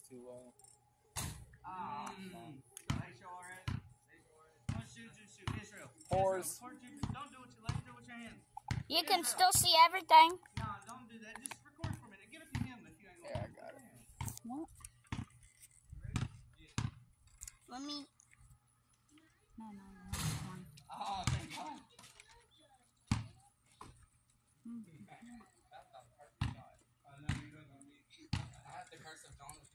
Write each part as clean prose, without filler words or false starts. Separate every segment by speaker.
Speaker 1: too long. Horse.
Speaker 2: Don't do what you like. Do it with your hands.
Speaker 3: You can still see everything.
Speaker 2: No, don't do that. Just record for a minute. Give it to him if you ain't
Speaker 1: Yeah, I got it.
Speaker 3: What? Let me. No. One.
Speaker 2: Oh, thank God. I have the curse of Donald.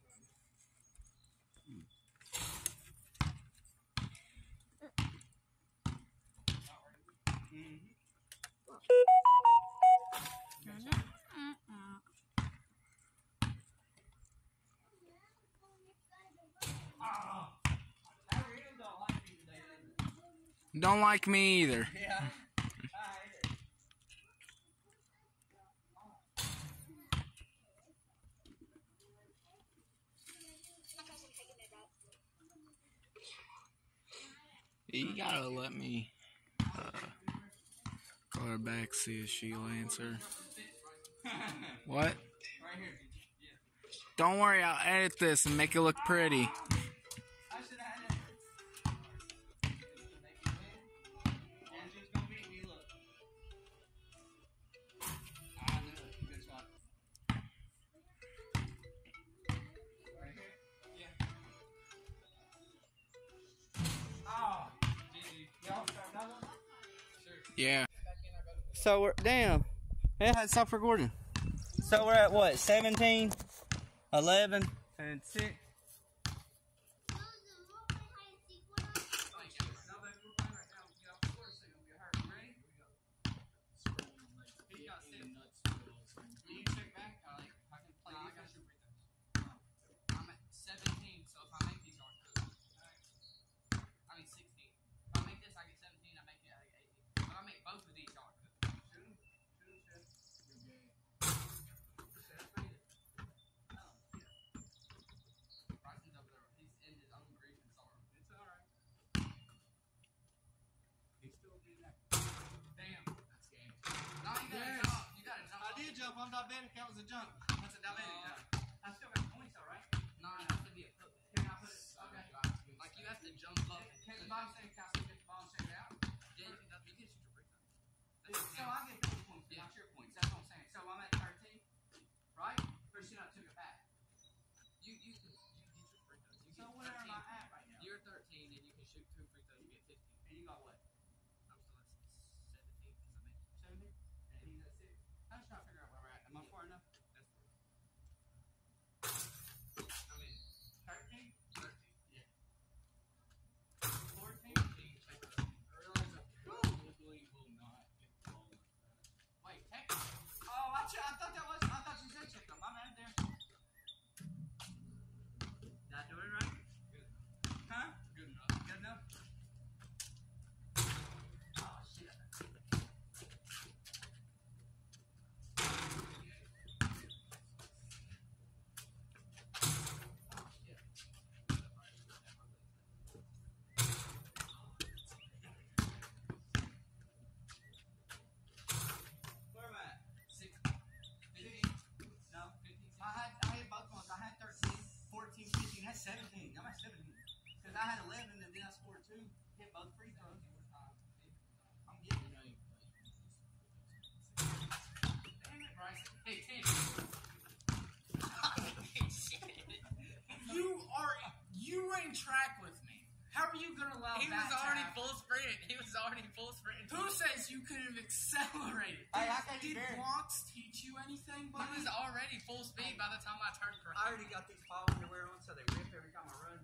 Speaker 1: Don't like me either.
Speaker 2: Yeah.
Speaker 1: You gotta let me call her back, see if she'll answer. What?
Speaker 2: Right here. Yeah.
Speaker 1: Don't worry, I'll edit this and make it look pretty.
Speaker 2: I should have had it. Andrew's gonna beat me, look. I knew it. Good shot. Right here? Yeah. Oh, GG. Y'all start another one? Sure.
Speaker 1: Yeah.
Speaker 2: So we're damn. It had stopped recording. So we're at what? 17, 11, and 6. I'm at 17, so if I make these, aren't good. I mean 16. If I make this, I get 17. I make it, I get 18. If I make both of these, aren't good. Shoot. Bryson's over there. He's in his own grief and sorrow. It's alright. He's still doing that. Damn. That's game. No, you gotta jump. You gotta jump. I did jump. I'm diabetic. That was a jump. That's a diabetic. I still got points, alright? No, it has to be a put. Can I put it? Okay. Like you have to jump up. Can the bomb say, can I still get the bomb shake out? Yeah, you can shoot your free throw. So I get 50 points, not your points. That's what I'm saying. So I'm at 13, right? First you not took it back. You get your free throws. So where am I at right now? You're 13 and you can shoot 2 free throws. You get 15. And you got what? I'm still at 17 because I made 70. And he's at 6. I'm just trying to figure out where we're at. Am I far enough? That's cool. I mean, 13? 13. Yeah. 14? Wait, check. Oh, I thought that was. I thought you said check them. I'm out there. Did I do it right? Good. Huh? Good enough. Good enough. Oh shit. Where am I at? 6. 15. No, 15. I had both ones. I had 13, 14, 15. That's 17. I'm at 17. Because I had 11 and then I scored 2. Hit both free throws. I'm getting it. Damn it, Bryson. Hey, 10.
Speaker 1: You ran track with me. How are you gonna allow
Speaker 2: He
Speaker 1: that
Speaker 2: was
Speaker 1: to
Speaker 2: already
Speaker 1: happen?
Speaker 2: full sprint. He was already full sprint.
Speaker 1: Who says you could have accelerated?
Speaker 2: Hey, I can't
Speaker 1: Did
Speaker 2: bear it.
Speaker 1: blocks teach you anything,
Speaker 2: He
Speaker 1: buddy?
Speaker 2: was already full speed by the time I turned correct.
Speaker 4: I already got these fall underwear on, so they rip every time I run.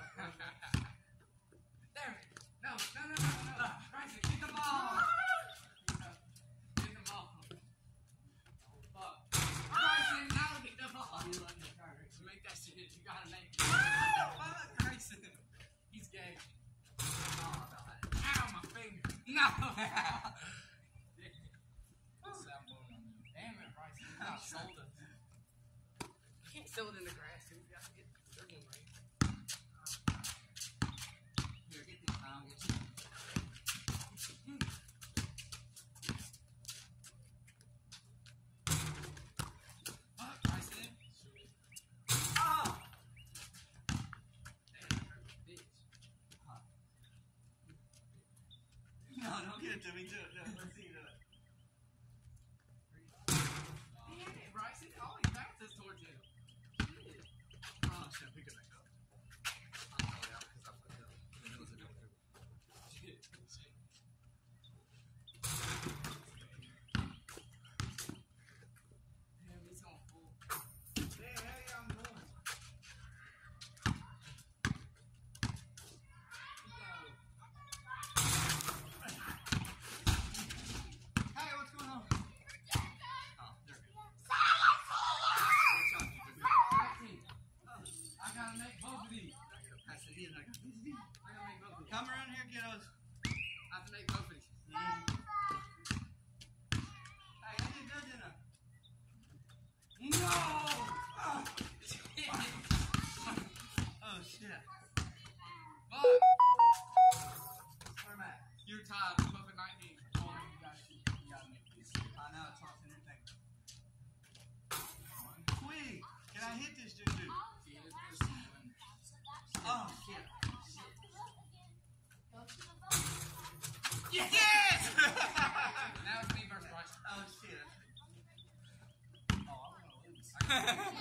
Speaker 2: There. No. Bryson, get the ball. Get the ball. Fuck. Bryson, now get the ball. To make that shit, you gotta make it. Fuck, Bryson. He's gay. Oh, ow, my finger. No. Damn it, Bryson. You got sold it. You can't sell it in the grass. You gotta get the one right. Here, get this time. Get you. Fuck, Bryson. Oh!
Speaker 4: it to me. Do it. Let's see you do it.
Speaker 2: Damn it, Bryce. It always bounces towards you.
Speaker 4: Oh, shit. Pick it back up. I'm going out because I put it up. It was a different.
Speaker 2: Damn, he's on full.
Speaker 4: Hey, I'm going. Hey, what's going on? Oh, there we go. Good job, you good.
Speaker 2: 19. I gotta make both of these.
Speaker 4: Pass it in. I got these.
Speaker 2: I gotta make both of these.
Speaker 4: Come around here, kiddos.
Speaker 2: I have to make both of these.
Speaker 4: Hey, how you doing, Jenna?
Speaker 2: No!
Speaker 4: Oh, shit.
Speaker 2: Fuck!
Speaker 4: Where am I at?
Speaker 2: You're tied. I'm up at 19. Oh, you gotta make these.
Speaker 4: I know, it's off in your thing. Quick! Can I hit this dude? Oh, shit. Yes!
Speaker 2: Now it's me versus Bryce.
Speaker 4: Oh, shit.
Speaker 2: Oh, I'm gonna lose.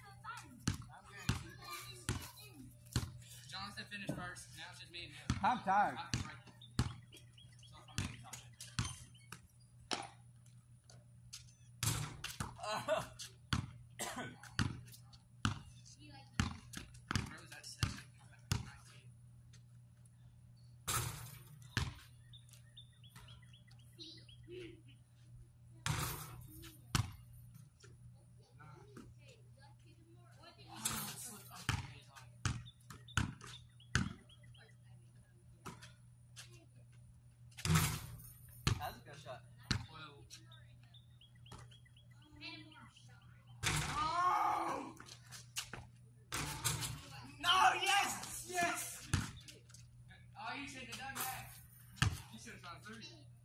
Speaker 2: Jonathan finished first. Now it's just me and him.
Speaker 4: I'm tired.
Speaker 2: Where was that 7? I'm at 19.
Speaker 4: That's a good shot.
Speaker 2: 12.
Speaker 4: Oh! No, yes! Yes!
Speaker 2: Oh, you shouldn't have done that. You should have tried 3.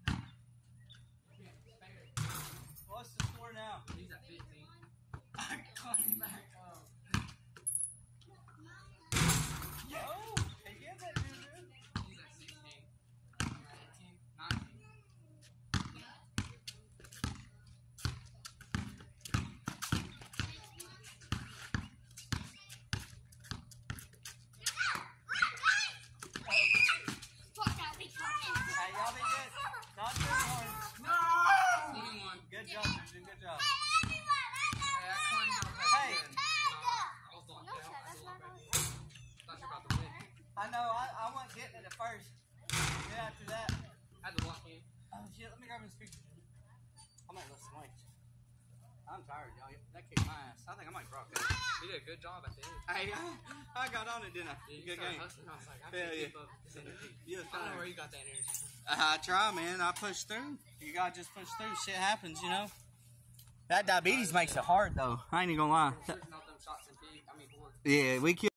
Speaker 4: What's the score now?
Speaker 2: He's at 15.
Speaker 4: I caught him back up. Oh! Hey, get that dude.
Speaker 2: He's at 16. You're at 18. 19.
Speaker 4: Hey, y'all be good. Not too hard.
Speaker 2: No! 21.
Speaker 4: Good job, Justin. Good job.
Speaker 2: Hey, I climbed out past
Speaker 4: Hey.
Speaker 2: 10. I was locked out. I was locked back in. Thought you were about to win.
Speaker 4: I know. I wasn't getting it at first. Then after that.
Speaker 2: I had to lock in.
Speaker 4: Oh, shit. Let me grab his speaker. I might listen swings. I'm tired, y'all. That kicked my ass. I think I might drop that.
Speaker 2: You did a good job at the end.
Speaker 4: Hey, I got on it, didn't I?
Speaker 2: Yeah, you
Speaker 4: Good
Speaker 2: started
Speaker 4: game.
Speaker 2: hustling. I was like, I
Speaker 4: Hell
Speaker 2: can't
Speaker 4: yeah.
Speaker 2: keep up this energy.
Speaker 4: You was
Speaker 2: I don't know
Speaker 4: fine.
Speaker 2: where you got that energy.
Speaker 4: I try, man. I push through. You gotta just push through. Shit happens, you know. That diabetes makes it hard, though. I ain't even gonna lie.
Speaker 2: Shooting off them shots in pig. I mean, board.
Speaker 4: Yeah, we.